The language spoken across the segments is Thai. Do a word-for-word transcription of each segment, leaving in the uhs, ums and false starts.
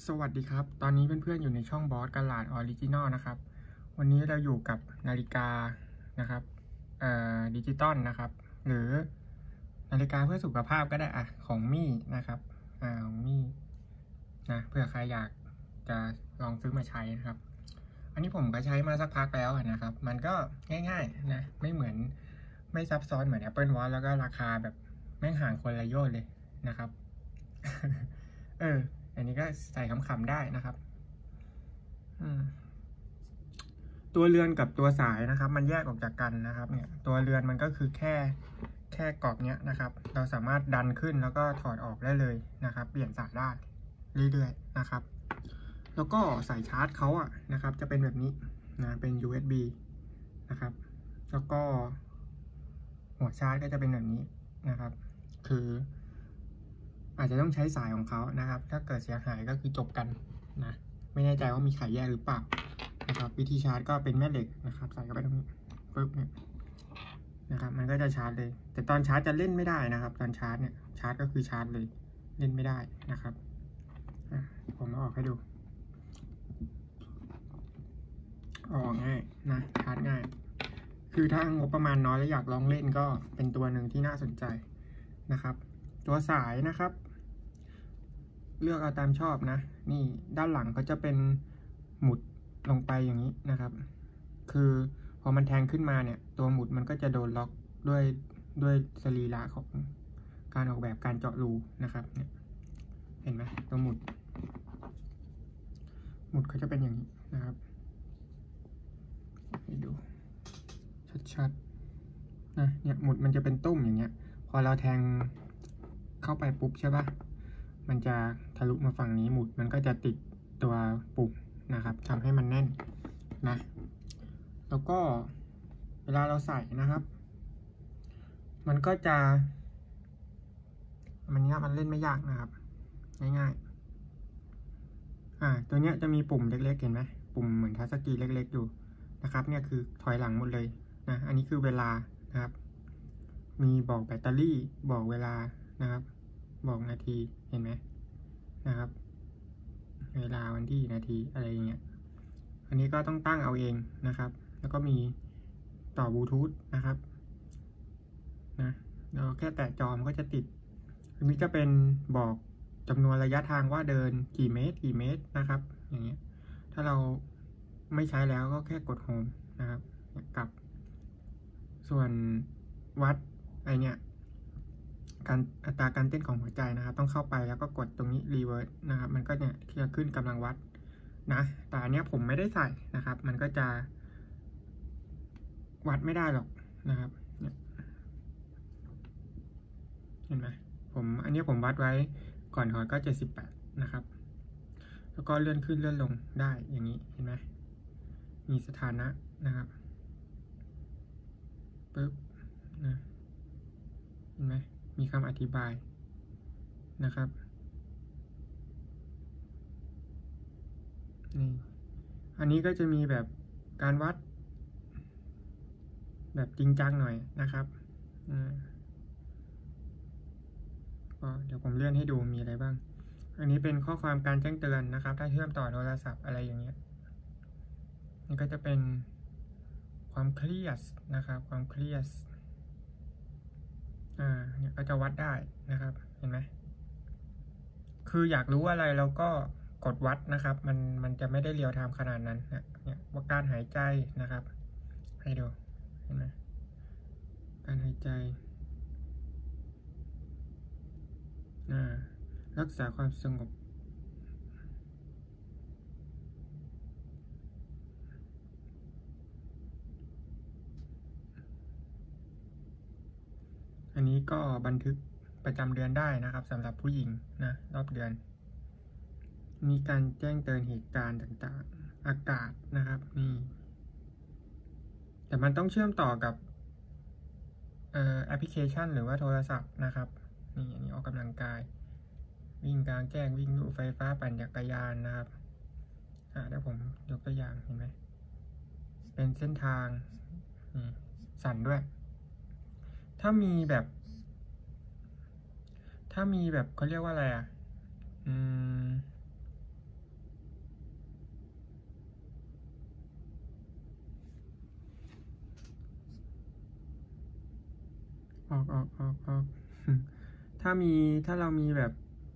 สวัสดีครับตอนนี้เพื่อนๆอยู่ในช่องบอสกาลาดออริจินอลนะครับวันนี้เราอยู่กับนาฬิกานะครับเอ่อดิจิตอลนะครับหรือนาฬิกาเพื่อสุขภาพก็ได้อะของมี่นะครับอ่าของมี่นะเผื่อใครอยากจะลองซื้อมาใช้นะครับอันนี้ผมก็ใช้มาสักพักแล้วนะครับมันก็ง่ายๆนะไม่เหมือนไม่ซับซ้อนเหมือน Apple Watch แล้วก็ราคาแบบแม่งห่างคนละโยชน์เลยนะครับ เอออันนี้ก็ใส่ขำๆได้นะครับตัวเรือนกับตัวสายนะครับมันแยกออกจากกันนะครับเนี่ยตัวเรือนมันก็คือแค่แค่กรอบเนี้ยนะครับเราสามารถดันขึ้นแล้วก็ถอดออกได้เลยนะครับเปลี่ยนสายได้เรื่อยๆนะครับแล้วก็สายชาร์จเขาอ่ะนะครับจะเป็นแบบนี้นะเป็น ยู เอส บี นะครับแล้วก็หัวชาร์จก็จะเป็นแบบนี้นะครับคืออาจจะต้องใช้สายของเขานะครับถ้าเกิดเสียหายก็คือจบกันนะไม่แน่ใจว่ามีขายแยกหรือเปล่านะครับวิธีชาร์จก็เป็นแม่เหล็กนะครับใส่เข้าไปตรงนี้ปึ๊บเนี่ยนะครับมันก็จะชาร์จเลยแต่ตอนชาร์จจะเล่นไม่ได้นะครับตอนชาร์จเนี่ยชาร์จก็คือชาร์จเลยเล่นไม่ได้นะครับผมเอาออกให้ดูออกง่ายนะชาร์จง่ายคือถ้างบประมาณน้อยแล้วอยากลองเล่นก็เป็นตัวหนึ่งที่น่าสนใจนะครับตัวสายนะครับเลือกเอาตามชอบนะนี่ด้านหลังก็จะเป็นหมุดลงไปอย่างนี้นะครับคือพอมันแทงขึ้นมาเนี่ยตัวหมุดมันก็จะโดนล็อกด้วยด้วยสรีระของการออกแบบการเจาะรูนะครับเนี่ยเห็นไหมตัวหมุดหมุดเขาจะเป็นอย่างนี้นะครับให้ดูชัดๆนะเนี่ยหมุดมันจะเป็นตุ้มอย่างเงี้ยพอเราแทงเข้าไปปุ๊บใช่ปะมันจะทะลุมาฝั่งนี้หมุดมันก็จะติดตัวปุ่มนะครับทำให้มันแน่นนะแล้วก็เวลาเราใส่นะครับมันก็จะมันเนี้ยมันเล่นไม่ยากนะครับง่ายๆอ่าตัวเนี้ยจะมีปุ่มเล็กๆเห็นไหมปุ่มเหมือนทัชสกรีนเล็กๆอยู่นะครับเนี่ยคือถอยหลังหมดเลยนะอันนี้คือเวลานะครับมีบอกแบตเตอรี่บอกเวลานะครับบอกนาทีเห็นไหมนะครับเวลาวันที่นาทีอะไรอย่างเงี้ยอันนี้ก็ต้องตั้งเอาเองนะครับแล้วก็มีต่อบลูทูธนะครับนะเราแค่แตะจอมันก็จะติดอันนี้ก็เป็นบอกจำนวนระยะทางว่าเดินกี่เมตรกี่เมตรนะครับอย่างเงี้ยถ้าเราไม่ใช้แล้วก็แค่กดโฮมนะครับกับส่วนวัดไอเนี้ยการอัตราการเต้นของหัวใจนะครับต้องเข้าไปแล้วก็กดตรงนี้รีเวิร์สนะครับมันก็เนี่ยจะขึ้นกำลังวัดนะแต่อันนี้ผมไม่ได้ใส่นะครับมันก็จะวัดไม่ได้หรอกนะครับเนี่ยเห็นไหมผมอันนี้ผมวัดไว้ก่อนถอดก็เจ็ดสิบแปดนะครับแล้วก็เลื่อนขึ้นเลื่อนลงได้อย่างนี้เห็นไหมมีสถานะนะครับปึ๊บนะเห็นไหมมีคำอธิบายนะครับนี่อันนี้ก็จะมีแบบการวัดแบบจริงจังหน่อยนะครับก็เดี๋ยวผมเลื่อนให้ดูมีอะไรบ้างอันนี้เป็นข้อความการแจ้งเตือนนะครับถ้าเชื่อมต่อโทรศัพท์อะไรอย่างเงี้ยนี่ก็จะเป็นความเครียดนะครับความเครียดอ่าเนี่ยก็จะวัดได้นะครับเห็นไหมคืออยากรู้อะไรเราก็กดวัดนะครับมันมันจะไม่ได้เรียลไทม์ขนาดนั้นนะเนี่ยว่าการหายใจนะครับให้ดูเห็นไหมการหายใจอ่ารักษาความสงบอันนี้ก็บันทึกประจำเดือนได้นะครับสำหรับผู้หญิงนะรอบเดือนมีการแจ้งเตือนเหตุการณ์ต่างๆอากาศนะครับนี่แต่มันต้องเชื่อมต่อกับแอปพลิเคชันหรือว่าโทรศัพท์นะครับนี่อันนี้ออกกำลังกายวิ่งกลางแจ้งวิ่งลู่ไฟฟ้าปั่นจักรยานนะครับอ่าเดี๋ยวผมยกตัวอย่างเห็นไหมเป็นเส้นทางนี่สั่นด้วยถ้ามีแบบถ้ามีแบบเขาเรียกว่าอะไรอ่ะอืมถ้ามีถ้าเรามีแบบ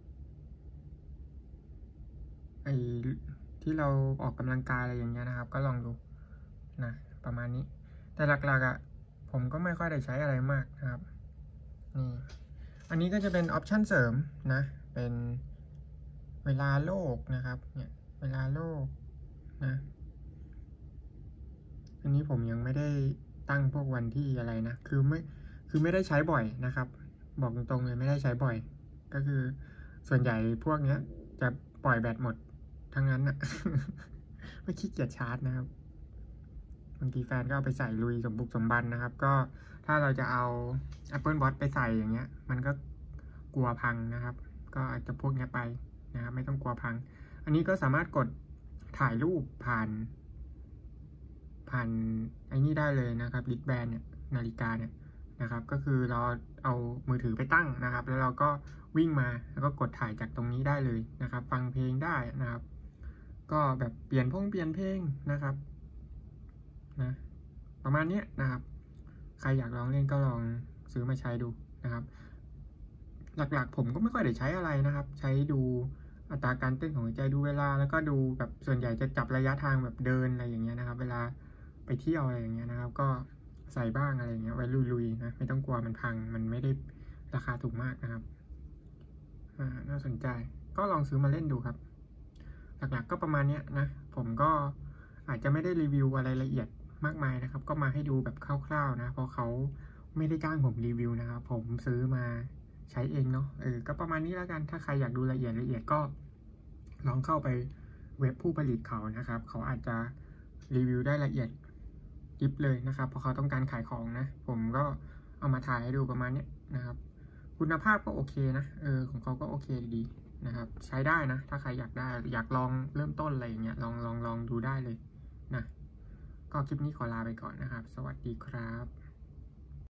ไอ้ที่เราออกกำลังกายอะไรอย่างเงี้ยนะครับก็ลองดูนะประมาณนี้แต่หลักๆอ่ะผมก็ไม่ค่อยได้ใช้อะไรมากนะครับนี่อันนี้ก็จะเป็นออปชันเสริมนะเป็นเวลาโลกนะครับเนี่ยเวลาโลกนะอันนี้ผมยังไม่ได้ตั้งพวกวันที่อะไรนะคือไม่คือไม่ได้ใช้บ่อยนะครับบอกตรงๆเลยไม่ได้ใช้บ่อยก็คือส่วนใหญ่พวกเนี้ยจะปล่อยแบตหมดทั้งนั้นนะ ไม่ขี้เกียจชาร์จนะครับบางทีแฟนก็เอาไปใส่ลุยสมบุกสมบันนะครับก็ถ้าเราจะเอา Apple Watch ไปใส่อย่างเงี้ยมันก็กลัวพังนะครับก็อาจจะพวกนี้ไปนะครับไม่ต้องกลัวพังอันนี้ก็สามารถกดถ่ายรูปผ่านผ่านไอ้นี่ได้เลยนะครับลิสแบนเนี่ยนาฬิกาเนี่ยนะครับก็คือเราเอามือถือไปตั้งนะครับแล้วเราก็วิ่งมาแล้วก็กดถ่ายจากตรงนี้ได้เลยนะครับฟังเพลงได้นะครับก็แบบเปลี่ยนพงเปลี่ยนเพลงนะครับนะประมาณนี้นะครับใครอยากลองเล่นก็ลองซื้อมาใช้ดูนะครับหลักๆผมก็ไม่ค่อยได้ใช้อะไรนะครับใช้ดูอัตราการเต้นของหัวใจดูเวลาแล้วก็ดูแบบส่วนใหญ่จะจับระยะทางแบบเดินอะไรอย่างเงี้ยนะครับเวลาไปเที่ยวอะไรอย่างเงี้ยนะครับก็ใส่บ้างอะไรอย่างเงี้ยไว้ลุยๆนะไม่ต้องกลัวมันพังมันไม่ได้ราคาถูกมากนะครับอ่าน่าสนใจก็ลองซื้อมาเล่นดูครับหลักๆก็ประมาณนี้นะผมก็อาจจะไม่ได้รีวิวอะไรละเอียดมากมายนะครับก็มาให้ดูแบบคร่าวๆนะเพราะเขาไม่ได้จ้างผมรีวิวนะครับผมซื้อมาใช้เองเนาะเออก็ประมาณนี้แล้วกันถ้าใครอยากดูละเอียดละเอียดก็ลองเข้าไปเว็บผู้ผลิตเขานะครับเขาอาจจะรีวิวได้ละเอียดยิบเลยนะครับเพราะเขาต้องการขายของนะผมก็เอามาถ่ายให้ดูประมาณนี้นะครับคุณภาพก็โอเคนะเออของเขาก็โอเคดีนะครับใช้ได้นะถ้าใครอยากได้อยากลองเริ่มต้นอะไรอย่างเงี้ยลองลองลองดูได้เลยนะก็คลิปนี้ขอลาไปก่อนนะครับสวัสดีครับ